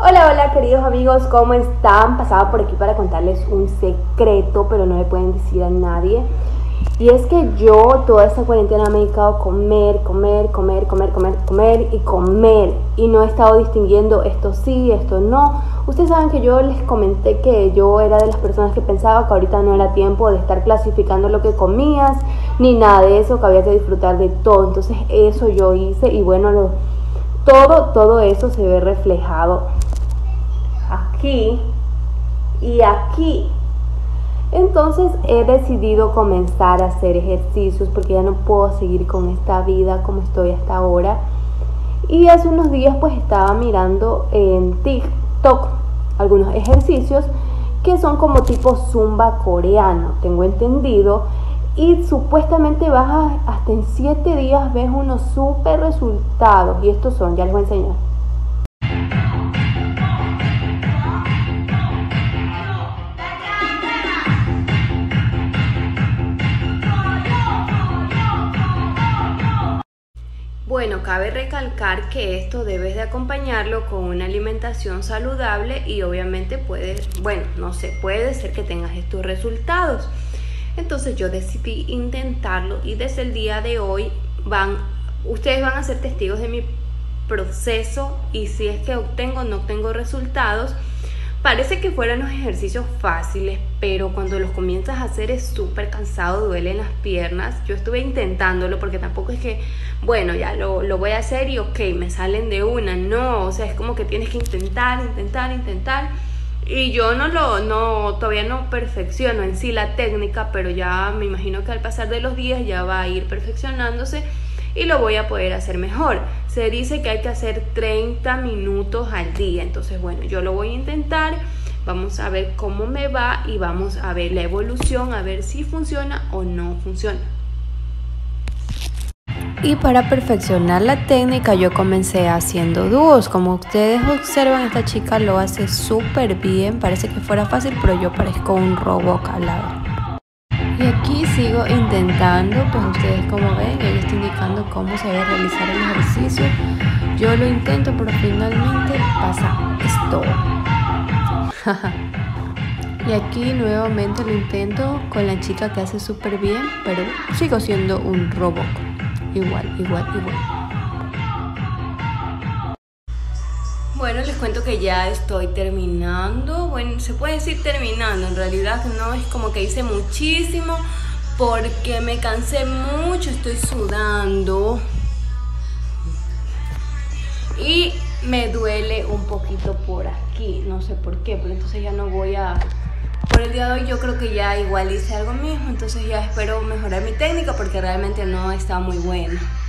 Hola, hola queridos amigos, ¿cómo están? Pasaba por aquí para contarles un secreto, pero no le pueden decir a nadie. Y es que yo toda esta cuarentena me he dedicado a comer. Y no he estado distinguiendo esto sí, esto no. Ustedes saben que yo les comenté que yo era de las personas que pensaba que ahorita no era tiempo de estar clasificando lo que comías, ni nada de eso, que había que disfrutar de todo. Entonces eso yo hice y bueno, todo eso se ve reflejado aquí y aquí. Entonces he decidido comenzar a hacer ejercicios porque ya no puedo seguir con esta vida como estoy hasta ahora. Y hace unos días pues estaba mirando en TikTok algunos ejercicios que son como tipo zumba coreano, tengo entendido, y supuestamente bajas hasta en 7 días ves unos super resultados, y estos son, ya les voy a enseñar. Bueno, cabe recalcar que esto debes de acompañarlo con una alimentación saludable y obviamente puede ser que tengas estos resultados. Entonces yo decidí intentarlo y desde el día de hoy ustedes van a ser testigos de mi proceso, y si es que obtengo o no obtengo resultados. Parece que fueran los ejercicios fáciles, pero cuando los comienzas a hacer es súper cansado, duelen las piernas. Yo estuve intentándolo porque tampoco es que, bueno, ya lo voy a hacer y ok, me salen de una. No, o sea, es como que tienes que intentar. Y yo todavía no perfecciono en sí la técnica, pero ya me imagino que al pasar de los días ya va a ir perfeccionándose y lo voy a poder hacer mejor. Se dice que hay que hacer 30 minutos al día, entonces bueno, yo lo voy a intentar, vamos a ver cómo me va y vamos a ver la evolución, a ver si funciona o no funciona. Y para perfeccionar la técnica yo comencé haciendo dúos. Como ustedes observan, esta chica lo hace súper bien, parece que fuera fácil, pero yo parezco un robot al lado. Y aquí sigo intentando, pues ustedes como ven, ella está indicando cómo se debe realizar el ejercicio. Yo lo intento, pero finalmente pasa esto. Y aquí nuevamente lo intento con la chica que hace súper bien, pero sigo siendo un robot. Igual. Bueno, les cuento que ya estoy terminando. Bueno, se puede decir terminando, en realidad no es como que hice muchísimo porque me cansé mucho, estoy sudando y me duele un poquito por aquí, no sé por qué, pero entonces ya no voy a... Por el día de hoy yo creo que ya igual hice algo mismo, entonces ya espero mejorar mi técnica porque realmente no está muy buena.